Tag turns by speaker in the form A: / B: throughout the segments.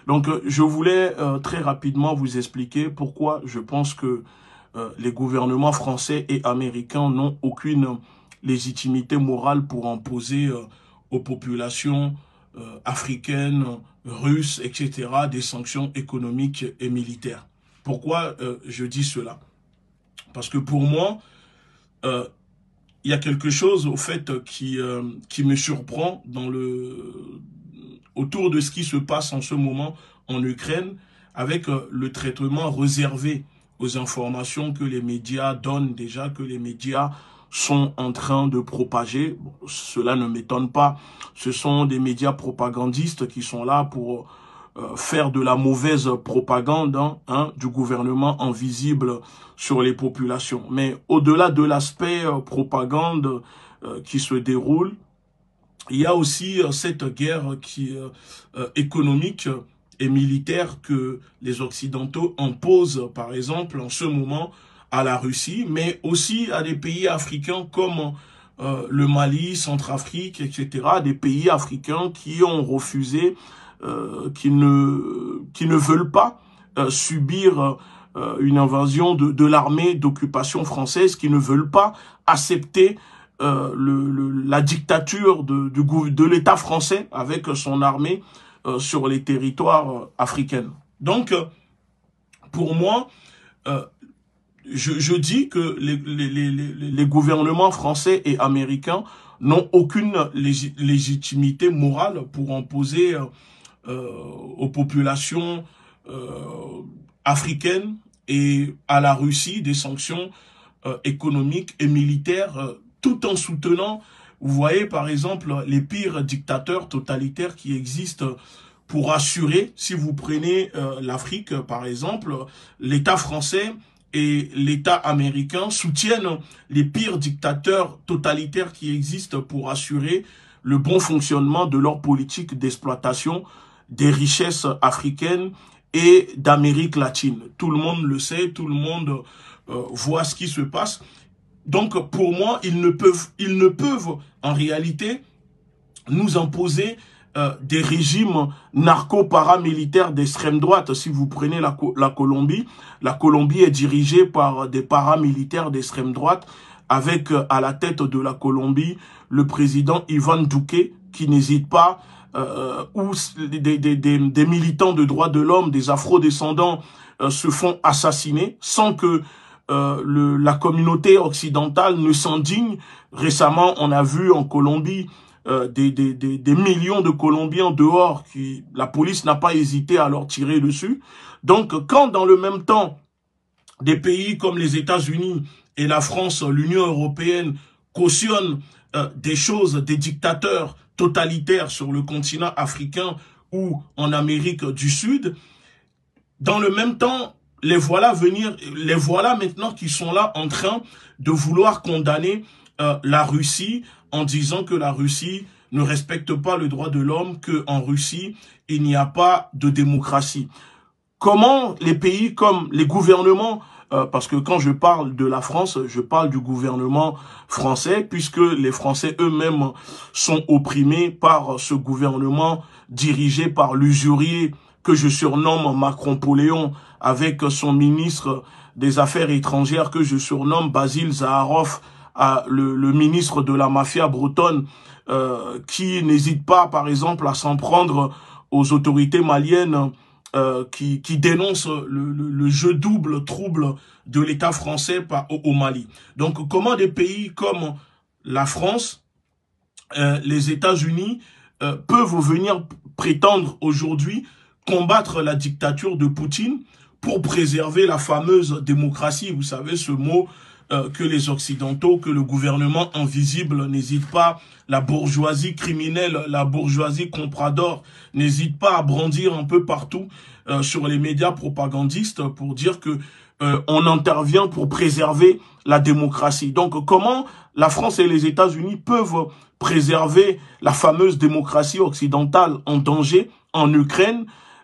A: Donc, je voulais très rapidement vous expliquer pourquoi je pense que les gouvernements français et américains n'ont aucune légitimité morale pour imposer aux populations africaines, russes, etc., des sanctions économiques et militaires. Pourquoi je dis cela? Parce que pour moi, il y a quelque chose au fait qui me surprend autour de ce qui se passe en ce moment en Ukraine, avec le traitement réservé aux informations que les médias donnent déjà, que les médias sont en train de propager. Bon, cela ne m'étonne pas. Ce sont des médias propagandistes qui sont là pour faire de la mauvaise propagande du gouvernement invisible sur les populations. Mais au-delà de l'aspect propagande qui se déroule, il y a aussi cette guerre économique et militaire que les Occidentaux imposent, par exemple, en ce moment, à la Russie, mais aussi à des pays africains comme le Mali, Centrafrique, etc., des pays africains qui ont refusé, qui ne veulent pas subir une invasion de l'armée d'occupation française, qui ne veulent pas accepter la dictature de l'État français avec son armée sur les territoires africains. Donc, pour moi, je dis que les gouvernements français et américains n'ont aucune légitimité morale pour imposer aux populations africaines et à la Russie des sanctions économiques et militaires tout en soutenant, vous voyez par exemple, les pires dictateurs totalitaires qui existent pour assurer, si vous prenez l'Afrique par exemple, l'État français et l'État américain soutiennent les pires dictateurs totalitaires qui existent pour assurer le bon fonctionnement de leur politique d'exploitation des richesses africaines et d'Amérique latine. Tout le monde le sait, tout le monde voit ce qui se passe. Donc, pour moi, ils ne peuvent en réalité nous imposer des régimes narco-paramilitaires d'extrême droite. Si vous prenez la Colombie est dirigée par des paramilitaires d'extrême droite, avec à la tête de la Colombie le président Iván Duque, qui n'hésite pas, où des militants de droits de l'homme, des afro-descendants se font assassiner sans que la communauté occidentale ne s'indigne. Récemment, on a vu en Colombie des millions de Colombiens dehors, la police n'a pas hésité à leur tirer dessus. Donc, quand dans le même temps, des pays comme les États-Unis et la France, l'Union européenne, cautionnent des choses, des dictateurs totalitaires sur le continent africain ou en Amérique du Sud, dans le même temps, les voilà maintenant qui sont là en train de vouloir condamner la Russie en disant que la Russie ne respecte pas le droit de l'homme, qu'en Russie, il n'y a pas de démocratie. Comment les pays comme les gouvernements, parce que quand je parle de la France, je parle du gouvernement français, puisque les Français eux-mêmes sont opprimés par ce gouvernement dirigé par l'usurier que je surnomme Macron-Poléon, avec son ministre des Affaires étrangères que je surnomme Basile Zaharov, le ministre de la mafia bretonne, qui n'hésite pas, par exemple, à s'en prendre aux autorités maliennes qui dénoncent le jeu double, trouble de l'État français au Mali. Donc, comment des pays comme la France, les États-Unis, peuvent venir prétendre aujourd'hui combattre la dictature de Poutine pour préserver la fameuse démocratie, vous savez, ce mot que les Occidentaux, que le gouvernement invisible n'hésite pas, la bourgeoisie criminelle, la bourgeoisie comprador, n'hésite pas à brandir un peu partout sur les médias propagandistes pour dire que on intervient pour préserver la démocratie. Donc, comment la France et les États-Unis peuvent préserver la fameuse démocratie occidentale en danger en Ukraine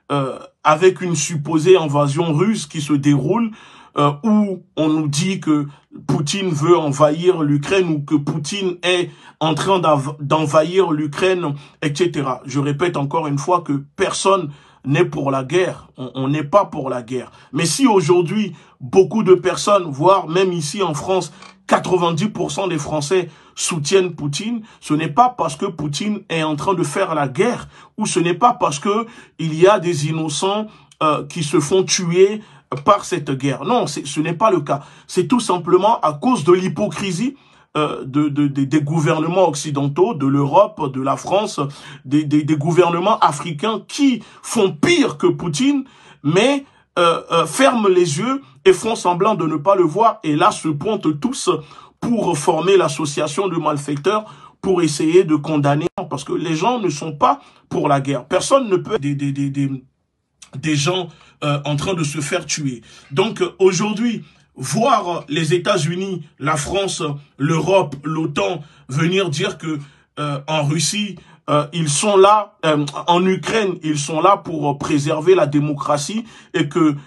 A: avec une supposée invasion russe qui se déroule où on nous dit que Poutine veut envahir l'Ukraine ou que Poutine est en train d'envahir l'Ukraine, etc. Je répète encore une fois que personne n'est pour la guerre. On n'est pas pour la guerre. Mais si aujourd'hui, beaucoup de personnes, voire même ici en France, 90% des Français soutiennent Poutine, ce n'est pas parce que Poutine est en train de faire la guerre, ou ce n'est pas parce que il y a des innocents qui se font tuer par cette guerre. Non, ce n'est pas le cas. C'est tout simplement à cause de l'hypocrisie des gouvernements occidentaux, de l'Europe, de la France, des gouvernements africains qui font pire que Poutine, mais ferment les yeux et font semblant de ne pas le voir. Et là, se pointent tous pour former l'association de malfaiteurs pour essayer de condamner. Parce que les gens ne sont pas pour la guerre. Personne ne peut des gens en train de se faire tuer. Donc aujourd'hui, voir les États-Unis, la France, l'Europe, l'OTAN venir dire que en Russie, ils sont là, en Ukraine, ils sont là pour préserver la démocratie et que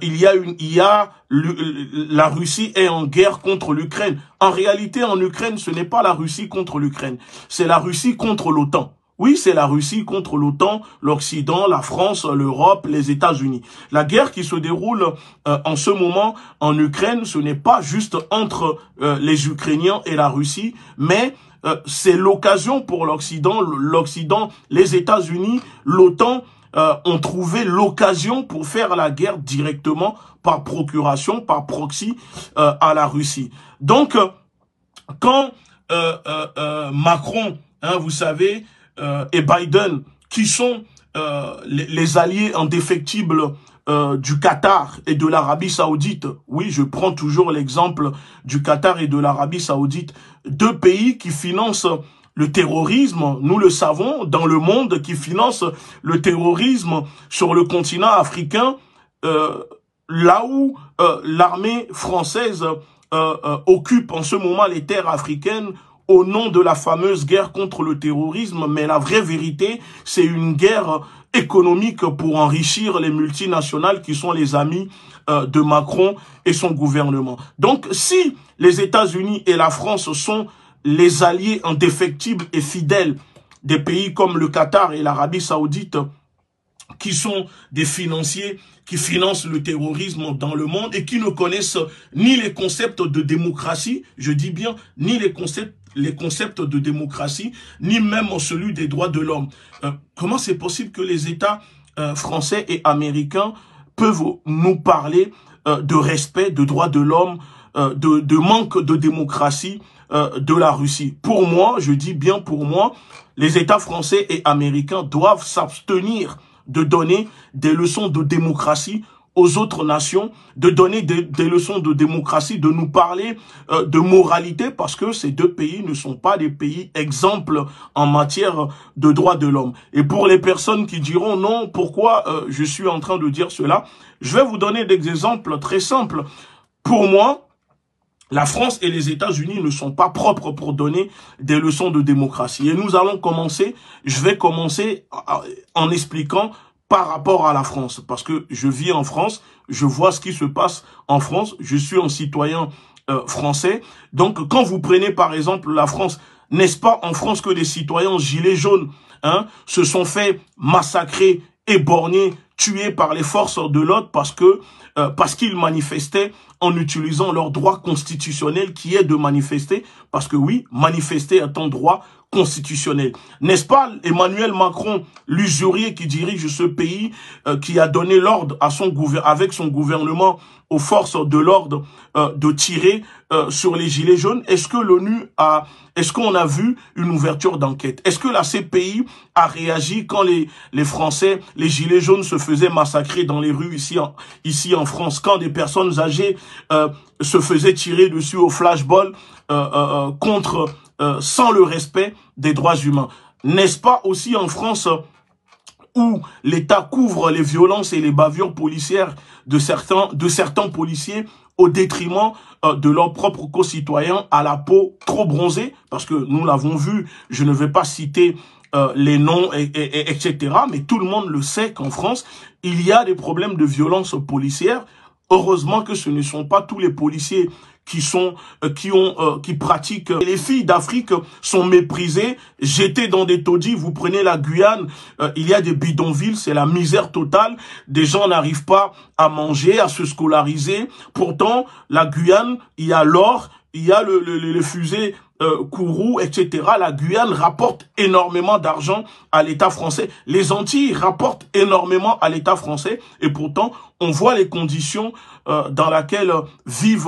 A: la Russie est en guerre contre l'Ukraine. En réalité, en Ukraine, ce n'est pas la Russie contre l'Ukraine, c'est la Russie contre l'OTAN. Oui, c'est la Russie contre l'OTAN, l'Occident, la France, l'Europe, les États-Unis. La guerre qui se déroule en ce moment en Ukraine, ce n'est pas juste entre les Ukrainiens et la Russie, mais c'est l'occasion pour l'Occident, les États-Unis, l'OTAN ont trouvé l'occasion pour faire la guerre directement par procuration, par proxy à la Russie. Donc, quand Macron, vous savez, et Biden, qui sont les alliés indéfectibles du Qatar et de l'Arabie Saoudite. Oui, je prends toujours l'exemple du Qatar et de l'Arabie Saoudite. Deux pays qui financent le terrorisme, nous le savons, dans le monde, qui financent le terrorisme sur le continent africain, là où l'armée française occupe en ce moment les terres africaines, au nom de la fameuse guerre contre le terrorisme, mais la vraie vérité, c'est une guerre économique pour enrichir les multinationales qui sont les amis de Macron et son gouvernement. Donc, si les États-Unis et la France sont les alliés indéfectibles et fidèles des pays comme le Qatar et l'Arabie Saoudite, qui sont des financiers qui financent le terrorisme dans le monde et qui ne connaissent ni les concepts de démocratie, je dis bien, ni les concepts de démocratie, ni même celui des droits de l'homme. Comment c'est possible que les États français et américains peuvent nous parler de respect, de droits de l'homme, de manque de démocratie de la Russie? Pour moi, je dis bien pour moi, les États français et américains doivent s'abstenir de donner des leçons de démocratie aux autres nations, de donner des leçons de démocratie, de nous parler de moralité, parce que ces deux pays ne sont pas des pays exemples en matière de droits de l'homme. Et pour les personnes qui diront non, pourquoi je suis en train de dire cela, je vais vous donner des exemples très simples. Pour moi, la France et les États-Unis ne sont pas propres pour donner des leçons de démocratie. Et nous allons commencer, je vais commencer en expliquant par rapport à la France. Parce que je vis en France, je vois ce qui se passe en France, je suis un citoyen français. Donc quand vous prenez par exemple la France, n'est-ce pas en France que des citoyens gilets jaunes se sont fait massacrer, éborgner, tués par les forces de l'ordre parce qu'ils manifestaient en utilisant leur droit constitutionnel qui est de manifester, parce que oui, manifester est un droit constitutionnel. N'est-ce pas Emmanuel Macron, l'usurier qui dirige ce pays, qui a donné l'ordre à avec son gouvernement aux forces de l'ordre de tirer sur les gilets jaunes? Est-ce que est-ce qu'on a vu une ouverture d'enquête? Est-ce que la CPI a réagi quand les Français, les gilets jaunes se faisaient massacrer dans les rues ici en France, quand des personnes âgées se faisaient tirer dessus au flashball sans le respect des droits humains? N'est-ce pas aussi en France où l'État couvre les violences et les bavures policières de certains policiers au détriment de leurs propres concitoyens à la peau trop bronzée? Parce que nous l'avons vu, je ne vais pas citer les noms, etc. Mais tout le monde le sait qu'en France, il y a des problèmes de violence policière. Heureusement que ce ne sont pas tous les policiers qui pratiquent. Les filles d'Afrique sont méprisées, jetées dans des taudis. Vous prenez la Guyane, il y a des bidonvilles, c'est la misère totale. Des gens n'arrivent pas à manger, à se scolariser. Pourtant, la Guyane, il y a l'or, il y a les fusées Kourou, etc. La Guyane rapporte énormément d'argent à l'État français. Les Antilles rapportent énormément à l'État français. Et pourtant, on voit les conditions dans lesquelles vivent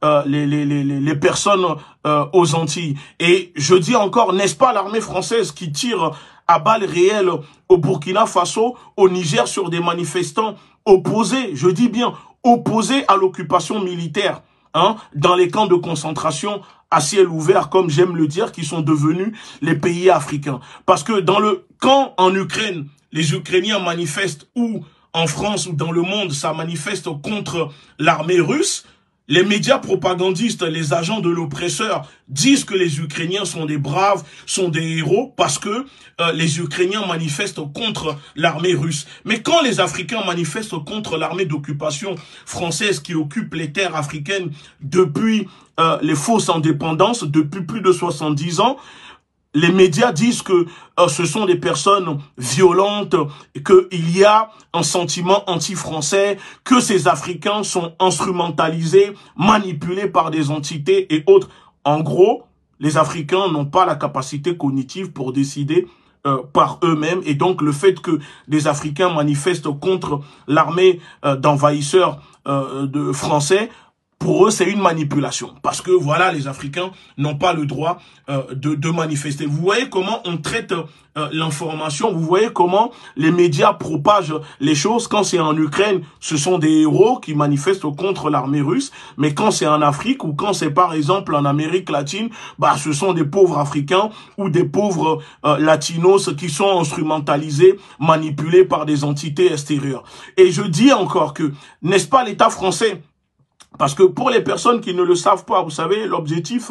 A: les personnes aux Antilles. Et je dis encore, n'est-ce pas l'armée française qui tire à balles réelles au Burkina Faso, au Niger, sur des manifestants opposés, je dis bien opposés à l'occupation militaire, hein, dans les camps de concentration à ciel ouvert, comme j'aime le dire, qui sont devenus les pays africains. Parce que dans le camp en Ukraine, les Ukrainiens manifestent, ou en France ou dans le monde, ça manifeste contre l'armée russe. Les médias propagandistes, les agents de l'oppresseur disent que les Ukrainiens sont des braves, sont des héros parce que les Ukrainiens manifestent contre l'armée russe. Mais quand les Africains manifestent contre l'armée d'occupation française qui occupe les terres africaines depuis les fausses indépendances, depuis plus de 70 ans, les médias disent que ce sont des personnes violentes, qu'il y a un sentiment anti-français, que ces Africains sont instrumentalisés, manipulés par des entités et autres. En gros, les Africains n'ont pas la capacité cognitive pour décider par eux-mêmes. Et donc, le fait que des Africains manifestent contre l'armée d'envahisseurs français, pour eux, c'est une manipulation. Parce que, voilà, les Africains n'ont pas le droit de manifester. Vous voyez comment on traite l'information. Vous voyez comment les médias propagent les choses. Quand c'est en Ukraine, ce sont des héros qui manifestent contre l'armée russe. Mais quand c'est en Afrique ou quand c'est, par exemple, en Amérique latine, bah, ce sont des pauvres Africains ou des pauvres latinos qui sont instrumentalisés, manipulés par des entités extérieures. Et je dis encore que, n'est-ce pas l'État français? Parce que pour les personnes qui ne le savent pas, vous savez, l'objectif,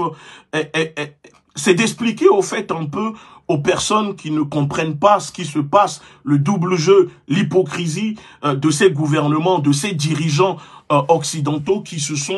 A: c'est d'expliquer au fait un peu aux personnes qui ne comprennent pas ce qui se passe, le double jeu, l'hypocrisie de ces gouvernements, de ces dirigeants occidentaux qui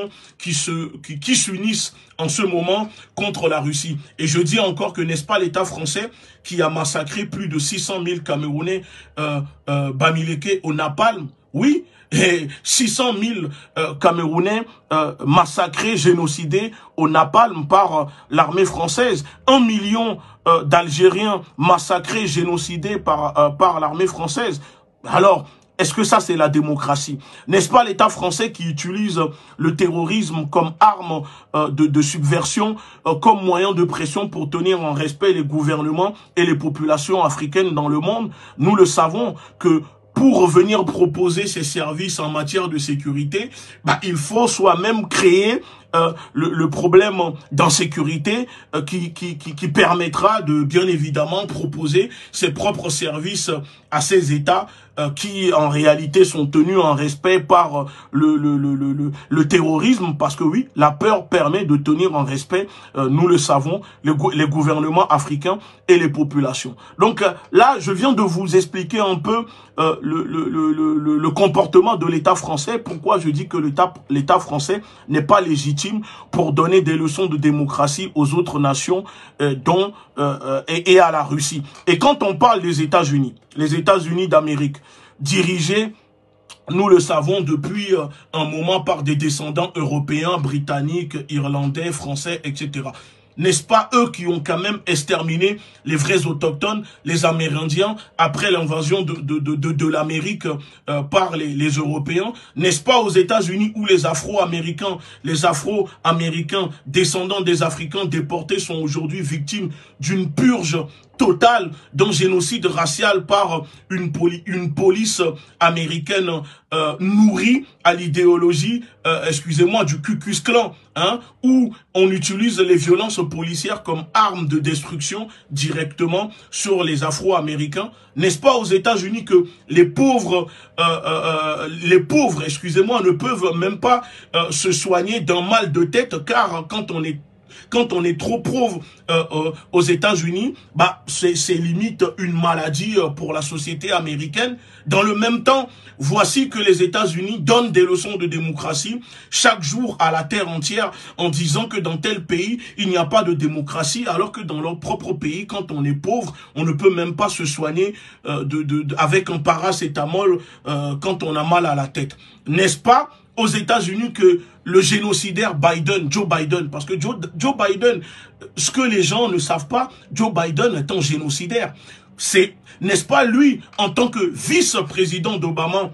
A: s'unissent en ce moment contre la Russie. Et je dis encore que n'est-ce pas l'État français qui a massacré plus de 600 000 Camerounais Bamileke au napalm? Oui, et 600 000 Camerounais massacrés, génocidés au napalm par l'armée française. 1 million d'Algériens massacrés, génocidés par l'armée française. Alors, est-ce que ça, c'est la démocratie? N'est-ce pas l'État français qui utilise le terrorisme comme arme de subversion, comme moyen de pression pour tenir en respect les gouvernements et les populations africaines dans le monde? Nous le savons que pour venir proposer ses services en matière de sécurité, bah, il faut soi-même créer le problème d'insécurité qui permettra de, bien évidemment, proposer ses propres services à ces États qui, en réalité, sont tenus en respect par le terrorisme. Parce que oui, la peur permet de tenir en respect, nous le savons, les gouvernements africains et les populations. Donc là, je viens de vous expliquer un peu le comportement de l'État français. Pourquoi je dis que l'État français n'est pas légitime pour donner des leçons de démocratie aux autres nations et à la Russie. Et quand on parle des États-Unis, les États-Unis d'Amérique, dirigés, nous le savons, depuis un moment par des descendants européens, britanniques, irlandais, français, etc. N'est-ce pas eux qui ont quand même exterminé les vrais autochtones, les Amérindiens, après l'invasion de l'Amérique par les Européens? N'est-ce pas aux États-Unis où les Afro-Américains descendants des Africains déportés sont aujourd'hui victimes d'une purge totale, d'un génocide racial par une police américaine nourrie à l'idéologie, excusez-moi, du Ku Klux Klan, hein, où on utilise les violences policières comme arme de destruction directement sur les Afro-Américains? N'est-ce pas aux États-Unis que les pauvres, excusez-moi, ne peuvent même pas se soigner d'un mal de tête, car quand on est quand on est trop pauvre aux États-Unis, bah c'est limite une maladie pour la société américaine. Dans le même temps, voici que les États-Unis donnent des leçons de démocratie chaque jour à la terre entière en disant que dans tel pays, il n'y a pas de démocratie, alors que dans leur propre pays, quand on est pauvre, on ne peut même pas se soigner avec un paracétamol quand on a mal à la tête. N'est-ce pas aux États-Unis que le génocidaire Biden, Joe Biden, parce que Joe Biden, ce que les gens ne savent pas, Joe Biden est un génocidaire. C'est, n'est-ce pas lui, en tant que vice-président d'Obama,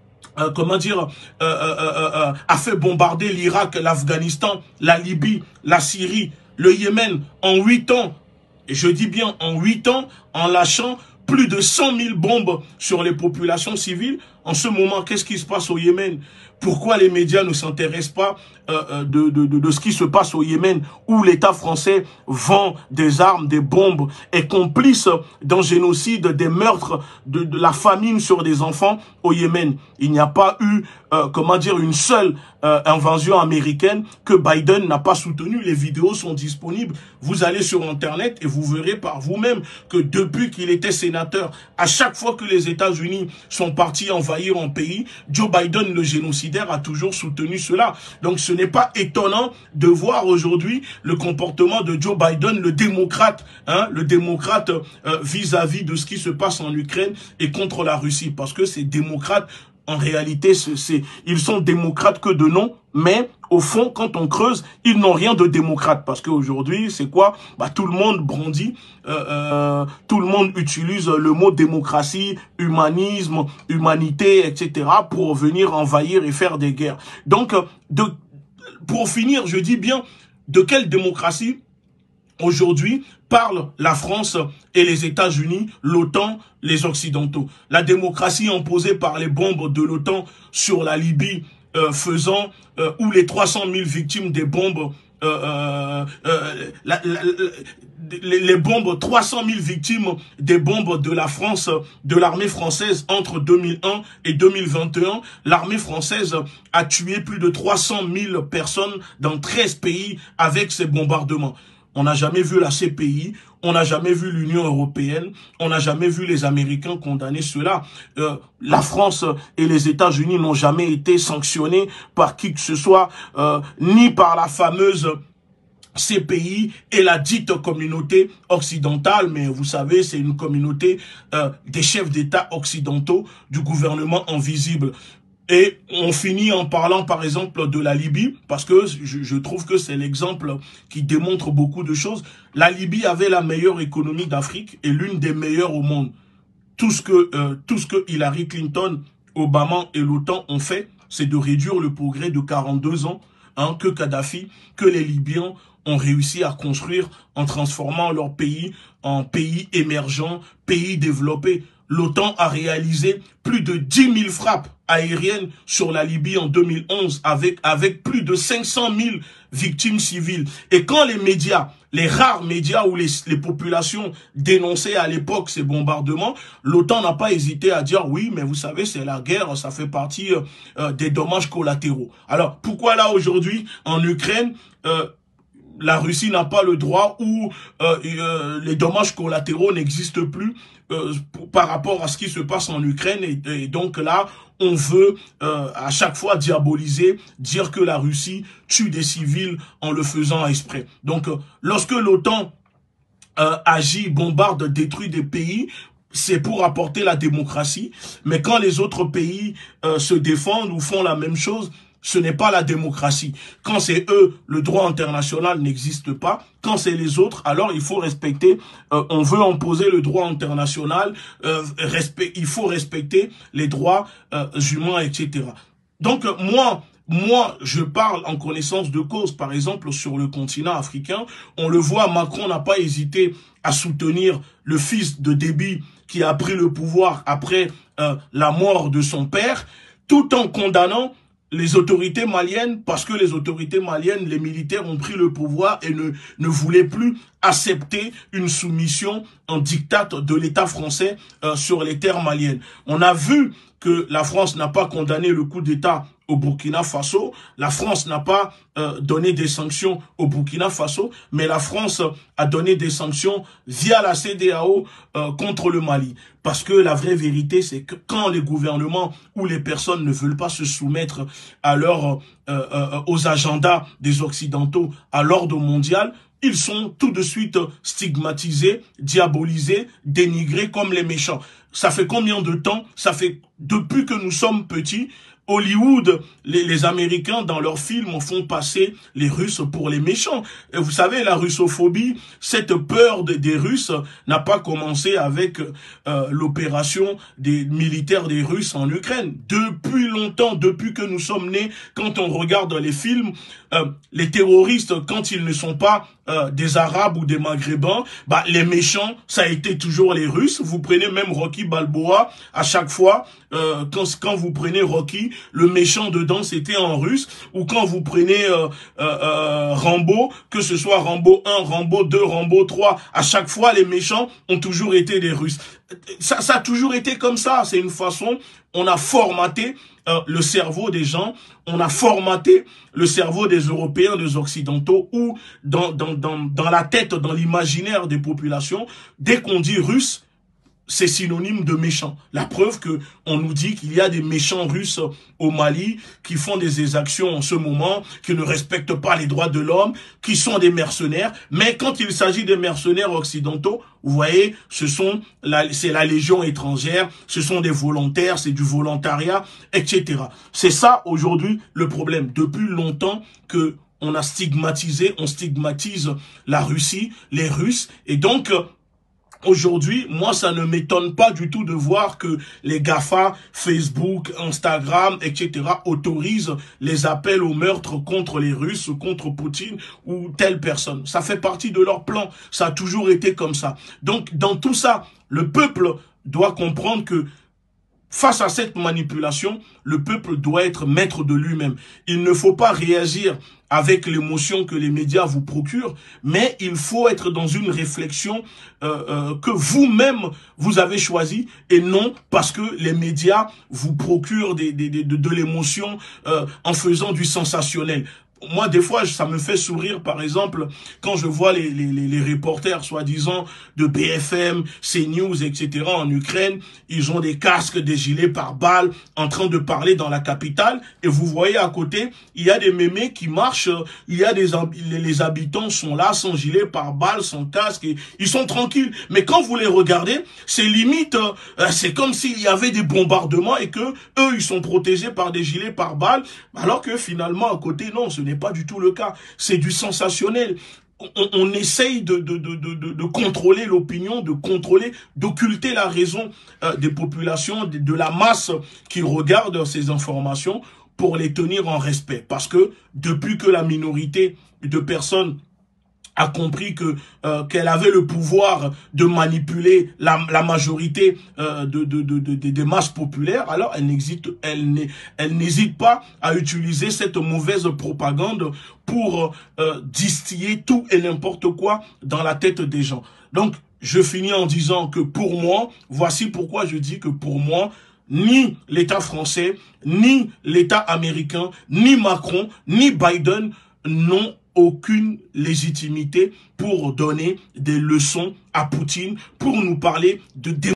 A: a fait bombarder l'Irak, l'Afghanistan, la Libye, la Syrie, le Yémen en 8 ans, et je dis bien en 8 ans, en lâchant plus de 100 000 bombes sur les populations civiles. En ce moment, qu'est-ce qui se passe au Yémen? Pourquoi les médias ne s'intéressent pas de ce qui se passe au Yémen, où l'État français vend des armes, des bombes, est complice d'un génocide, des meurtres, de la famine sur des enfants au Yémen? Il n'y a pas eu, une seule invasion américaine que Biden n'a pas soutenue. Les vidéos sont disponibles. Vous allez sur Internet et vous verrez par vous-même que depuis qu'il était sénateur, à chaque fois que les États-Unis sont partis envahir un pays, Joe Biden, le génocidaire, a toujours soutenu cela. Donc ce n'est pas étonnant de voir aujourd'hui le comportement de Joe Biden, le démocrate vis-à-vis de ce qui se passe en Ukraine et contre la Russie. Parce que ces démocrates, en réalité, ils sont démocrates que de nom, mais au fond, quand on creuse, ils n'ont rien de démocrate. Parce qu'aujourd'hui, c'est quoi? Bah, tout le monde brandit, tout le monde utilise le mot démocratie, humanisme, humanité, etc. pour venir envahir et faire des guerres. Donc, pour finir, je dis bien, de quelle démocratie aujourd'hui parlent la France et les États-Unis, l'OTAN, les Occidentaux? La démocratie imposée par les bombes de l'OTAN sur la Libye, où les 300 000 victimes des bombes, les bombes, 300 000 victimes des bombes de la France, de l'armée française entre 2001 et 2021. L'armée française a tué plus de 300 000 personnes dans 13 pays avec ces bombardements. On n'a jamais vu la CPI, on n'a jamais vu l'Union européenne, on n'a jamais vu les Américains condamner cela. La France et les États-Unis n'ont jamais été sanctionnés par qui que ce soit, ni par la fameuse CPI et la dite communauté occidentale, mais vous savez, c'est une communauté des chefs d'État occidentaux, du gouvernement invisible. Et on finit en parlant par exemple de la Libye, parce que je trouve que c'est l'exemple qui démontre beaucoup de choses. La Libye avait la meilleure économie d'Afrique et l'une des meilleures au monde. Tout ce que Hillary Clinton, Obama et l'OTAN ont fait, c'est de réduire le progrès de 42 ans que Kadhafi, que les Libyens ont réussi à construire en transformant leur pays en pays émergent, pays développé. L'OTAN a réalisé plus de 10 000 frappes aériennes sur la Libye en 2011 avec plus de 500 000 victimes civiles. Et quand les médias, les rares médias où les populations dénonçaient à l'époque ces bombardements, l'OTAN n'a pas hésité à dire oui, mais vous savez, c'est la guerre, ça fait partie des dommages collatéraux. Alors, pourquoi là aujourd'hui, en Ukraine, la Russie n'a pas le droit ou les dommages collatéraux n'existent plus par rapport à ce qui se passe en Ukraine et donc là, on veut à chaque fois diaboliser, dire que la Russie tue des civils en le faisant exprès. Donc, lorsque l'OTAN agit, bombarde, détruit des pays, c'est pour apporter la démocratie. Mais quand les autres pays se défendent ou font la même chose, ce n'est pas la démocratie. Quand c'est eux, le droit international n'existe pas. Quand c'est les autres, alors il faut respecter, on veut imposer le droit international, il faut respecter les droits humains, etc. Donc moi, je parle en connaissance de cause. Par exemple, sur le continent africain, on le voit, Macron n'a pas hésité à soutenir le fils de Déby qui a pris le pouvoir après la mort de son père, tout en condamnant les autorités maliennes, parce que les autorités maliennes, les militaires ont pris le pouvoir et ne voulaient plus accepter une soumission en diktat de l'État français sur les terres maliennes. On a vu que la France n'a pas condamné le coup d'État au Burkina Faso. La France n'a pas donné des sanctions au Burkina Faso, mais la France a donné des sanctions via la CEDEAO contre le Mali. Parce que la vraie vérité, c'est que quand les gouvernements ou les personnes ne veulent pas se soumettre à aux agendas des Occidentaux, à l'ordre mondial, ils sont tout de suite stigmatisés, diabolisés, dénigrés comme les méchants. Ça fait combien de temps? Ça fait depuis que nous sommes petits. Hollywood, les Américains, dans leurs films, font passer les Russes pour les méchants. Et vous savez, la russophobie, cette peur des Russes n'a pas commencé avec l'opération des militaires des Russes en Ukraine. Depuis longtemps, depuis que nous sommes nés, quand on regarde les films, les terroristes, quand ils ne sont pas des Arabes ou des Maghrébins, bah, les méchants, ça a été toujours les Russes. Vous prenez même Rocky Balboa, à chaque fois, quand vous prenez Rocky, le méchant dedans, c'était en russe. Ou quand vous prenez Rambo, que ce soit Rambo 1, Rambo 2, Rambo 3, à chaque fois, les méchants ont toujours été des Russes. Ça a toujours été comme ça. C'est une façon, on a formaté le cerveau des gens, on a formaté le cerveau des Européens, des Occidentaux, ou dans la tête, dans l'imaginaire des populations, dès qu'on dit russe, c'est synonyme de méchant. La preuve que on nous dit qu'il y a des méchants russes au Mali qui font des exactions en ce moment, qui ne respectent pas les droits de l'homme, qui sont des mercenaires. Mais quand il s'agit des mercenaires occidentaux, vous voyez, c'est la légion étrangère, ce sont des volontaires, c'est du volontariat, etc. C'est ça aujourd'hui le problème. Depuis longtemps que on stigmatise la Russie, les Russes, et donc aujourd'hui, moi, ça ne m'étonne pas du tout de voir que les GAFA, Facebook, Instagram, etc. autorisent les appels au meurtre contre les Russes, contre Poutine ou telle personne. Ça fait partie de leur plan. Ça a toujours été comme ça. Donc, dans tout ça, le peuple doit comprendre que face à cette manipulation, le peuple doit être maître de lui-même. Il ne faut pas réagir avec l'émotion que les médias vous procurent, mais il faut être dans une réflexion que vous-même, vous avez choisie, et non parce que les médias vous procurent de l'émotion en faisant du sensationnel. Moi, des fois, ça me fait sourire, par exemple, quand je vois les reporters, soi-disant, de BFM, CNews, etc., en Ukraine, ils ont des casques, des gilets pare-balles, en train de parler dans la capitale, et vous voyez à côté, il y a des mémés qui marchent, il y a les habitants sont là, sans gilet pare-balles, sans casque, et ils sont tranquilles. Mais quand vous les regardez, c'est limite, c'est comme s'il y avait des bombardements et que eux, ils sont protégés par des gilets pare-balles, alors que finalement, à côté, non, ce n'est pas du tout le cas. C'est du sensationnel. On essaye de contrôler l'opinion, d'occulter la raison des populations, de la masse qui regarde ces informations pour les tenir en respect. Parce que depuis que la minorité de personnes a compris que qu'elle avait le pouvoir de manipuler la majorité des masses populaires, alors elle n'hésite pas à utiliser cette mauvaise propagande pour distiller tout et n'importe quoi dans la tête des gens. Donc, je finis en disant que pour moi, voici pourquoi je dis que pour moi, ni l'État français, ni l'État américain, ni Macron, ni Biden n'ont aucune légitimité pour donner des leçons à Poutine, pour nous parler de